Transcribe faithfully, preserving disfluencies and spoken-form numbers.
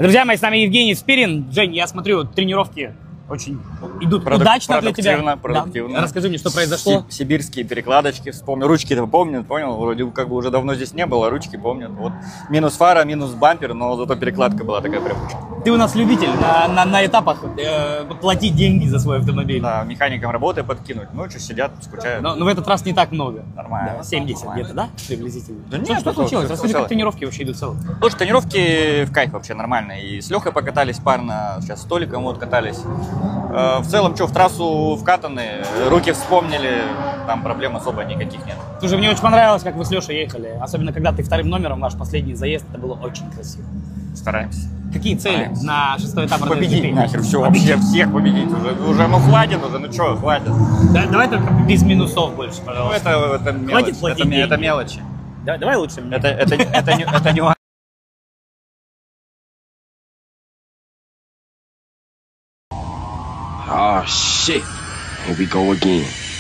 Друзья мои, с нами Евгений Спирин. Жень, я смотрю, тренировки очень идут Продук- удачно для тебя. продуктивно, продуктивно. Да. Расскажи мне, что произошло. Си- Сибирские перекладочки, вспомню. Ручки-то помню, понял? Вроде как бы уже давно здесь не было, ручки помнят. Вот минус фара, минус бампер, но зато перекладка была такая прям. Ты у нас любитель на, на, на этапах э, платить деньги за свой автомобиль. Да, механикам работы подкинуть. Ночью сидят, скучают. Но, но в этот раз не так много. Нормально. Да, семьдесят нормально. где-то, да? Приблизительно. Да что, нет, что это случилось? все Расскажи, как целое. тренировки вообще идут в целом. Слушай, тренировки в кайф вообще нормально. И с Лехой покатались парно, сейчас с Толиком вот катались. Э, В целом, что, в трассу вкатаны, руки вспомнили, там проблем особо никаких нет. Слушай, мне очень понравилось, как вы с Лешей ехали. Особенно, когда ты вторым номером, ваш последний заезд, это было очень красиво. Стараемся. Какие цели Стараемся. на шестой этап Победить РД-джи пи? нахер, все, вообще всех победить уже. Уже, ну хватит уже, ну что, хватит. Да, давай только без минусов больше, Ну пожалуйста. это, это мелочь, Хватит платить это, ме- это деньги. мелочи. Да, давай лучше мне. Это, это, это, не- это нюанс. Oh shit. Here we go again.